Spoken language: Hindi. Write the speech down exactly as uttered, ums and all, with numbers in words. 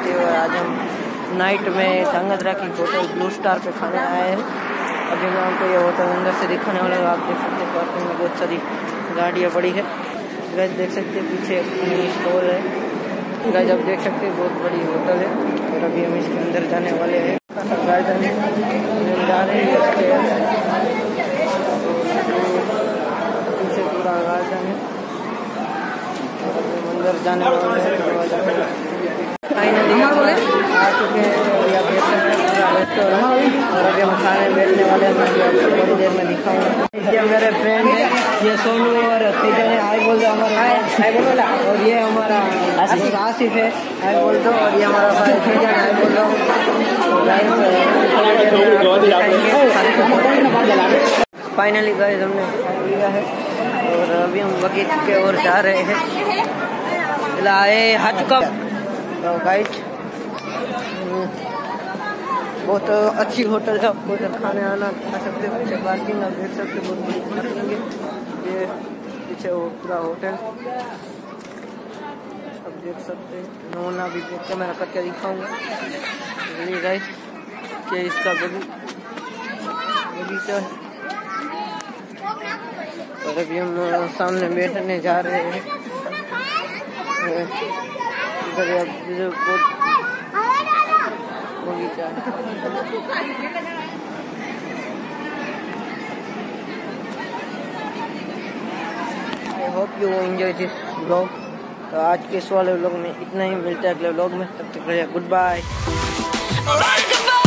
सकते हो। आज हम नाइट में धांगध्रा की होटल ब्लू स्टार पे खाने आए हैं। अभी मैं आपको ये होटल अंदर से दिखाने वाला हूँ। आप देख सकते हैं पार्किंग में बहुत सारी गाड़ियाँ पड़ी है। गाइस देख सकते हैं पीछे स्टॉल है। गाइस आप देख सकते हैं बहुत बड़ी होटल है और अभी हम इसके अंदर जाने वाले हैं। गाइस हम जा रहे हैं पीछे पूरा गार्डन है अंदर जाने वाले हैं। फाइनली आ चुके हैं और आप देख सकते हैं पूरा रेस्टोरेंट और अभी हम खाने बैठने वाले हैं। मैं आपको थोड़ी देर में दिखाऊंगा। ये मेरे फ्रेंड है, ये सोनू और तीजन है। हाय बोल दो हमारा हाय बोला। और ये हमारा आसिफ है, हाय बोल दो। और ये हमारा भाई तीजन, हाय बोल दो। फाइनली गाइस हमने खा लिया है और अभी हम बगीचे के ओर जा रहे हैं। लाए हट कप तो गाइस बहुत अच्छी होटल है। आपको इधर खाने आना खा सकते हो। पीछे पार्किंग आप देख सकते हो, बहुत बड़ी पार्किंग है। ये पीछे वो पूरा होटल आप देख सकते हैं। नमूना भी कैमरा करके दिखाऊंगा। ये गाइस ये इसका बगीचा है और अभी हम सामने बैठने जा रहे हैं। इधर बहुत बगीचा है। I hope you enjoy this vlog. तो आज के इस वाले व्लॉग में इतना ही। मिलता है अगले व्लॉग में, तब तक गुड बाय।